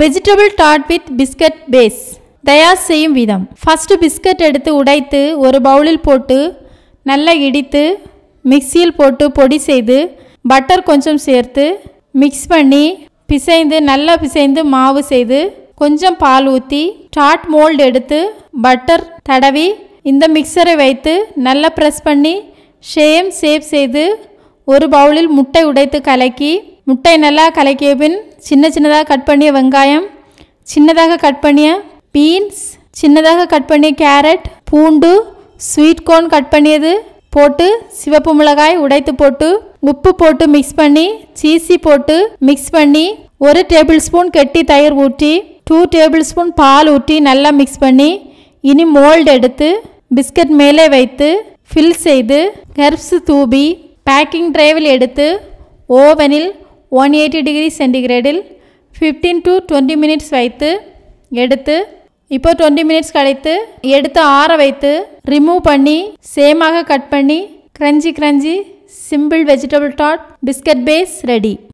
Vegetable tart with biscuit base. தயார் செய்யும் விதம். ஃபஸ்ட்டு பிஸ்கட் எடுத்து உடைத்து ஒரு பவுலில் போட்டு நல்லா இடித்து மிக்சியில் போட்டு பொடி செய்து பட்டர் கொஞ்சம் சேர்த்து மிக்ஸ் பண்ணி நல்லா பிசைந்து மாவு செய்து கொஞ்சம் பால் ஊற்றி டார்ட் மோல்டு எடுத்து பட்டர் தடவி இந்த மிக்சரை வைத்து நல்லா ப்ரெஸ் பண்ணி ஷேப் செய்து ஒரு பவுலில் முட்டை உடைத்து கலக்கி முட்டை நல்லா கலக்கிய பின் சின்னதாக கட் பண்ணிய வெங்காயம், சின்னதாக கட் பண்ணிய பீன்ஸ், சின்னதாக கட் பண்ணிய கேரட், பூண்டு, ஸ்வீட் கார்ன் கட் பண்ணியது போட்டு சிவப்பு மிளகாய் உடைத்து போட்டு உப்பு போட்டு மிக்ஸ் பண்ணி சீசி போட்டு மிக்ஸ் பண்ணி 1 டேபிள் ஸ்பூன் கெட்டி தயிர் ஊற்றி 2 டேபிள் ஸ்பூன் பால் ஊற்றி நல்லா மிக்ஸ் பண்ணி இனி மோல்டு எடுத்து பிஸ்கட் மேலே வைத்து ஃபில் செய்து கர்ப்ஸ் தூவி பேக்கிங் ட்ரேவில் எடுத்து ஓவனில் 180 டிகிரி சென்டிகிரேடில் 15 to 20 மினிட்ஸ் வைத்து எடுத்து இப்போ 20 மினிட்ஸ் கழித்து எடுத்து ஆற வைத்து ரிமூவ் பண்ணி சேமாக கட் பண்ணி crunchy simple vegetable tart biscuit base ready.